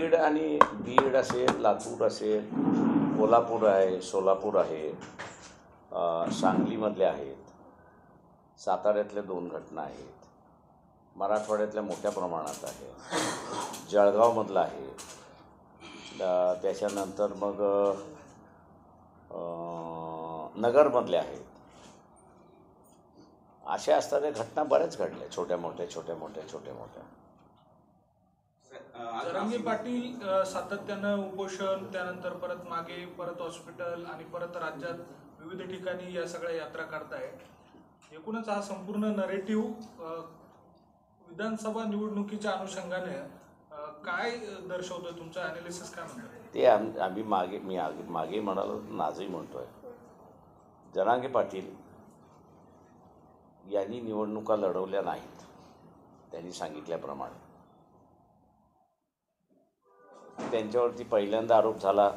बीड असेल, लातूर असेल, कोल्हापूर आहे, सोलापूर आहे, सांगलीमधले आहेत, साताऱ्यातल्या 2 घटना आहेत, मराठवाड्यातल्या मोठ्या प्रमाणात आहे, जळगावमधलं आहे, त्याच्यानंतर मग नगरमधल्या आहेत. अशा असणाऱ्या घटना बऱ्याच घडल्या, छोट्या मोठ्या. जरांगे पाटील सातत्यानं उपोषण, त्यानंतर परत हॉस्पिटल आणि परत राज्यात विविध ठिकाणी या सगळ्या यात्रा करतायत. एकूणच हा संपूर्ण नरेटिव्ह विधानसभा निवडणुकीच्या अनुषंगाने काय दर्शवतोय? तुमचं ॲनालिसिस काय म्हणतं? ते आम्ही मागे म्हणालो, आजही म्हणतोय, जरांगे पाटील यांनी निवडणुका लढवल्या नाहीत त्यांनी सांगितल्याप्रमाणे. त्यांच्यावरती पहिल्यांदा आरोप झाला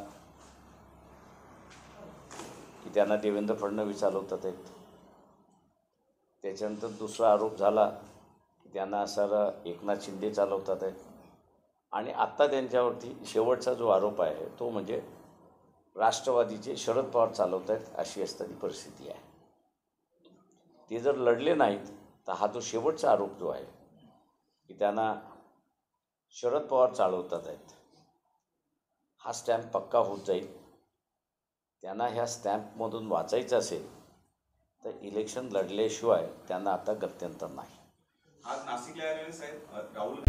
की त्यांना देवेंद्र फडणवीस चालवतात आहेत. त्याच्यानंतर दुसरा आरोप झाला की त्यांना असा एकनाथ शिंदे चालवतात आहेत. आणि आत्ता त्यांच्यावरती शेवटचा जो आरोप आहे तो म्हणजे राष्ट्रवादीचे शरद पवार चालवत आहेत अशी असणारी परिस्थिती आहे. ते जर लढले नाहीत तर हा जो शेवटचा आरोप जो आहे की त्यांना शरद पवार चालवतात आहेत हा स्टॅम्प पक्का होत जाईल. त्यांना ह्या स्टॅम्पमधून वाचायचं असेल तर इलेक्शन लढल्याशिवाय त्यांना आता गत्यंतर नाही. आज नाशिकला आलेले साहेब राहुल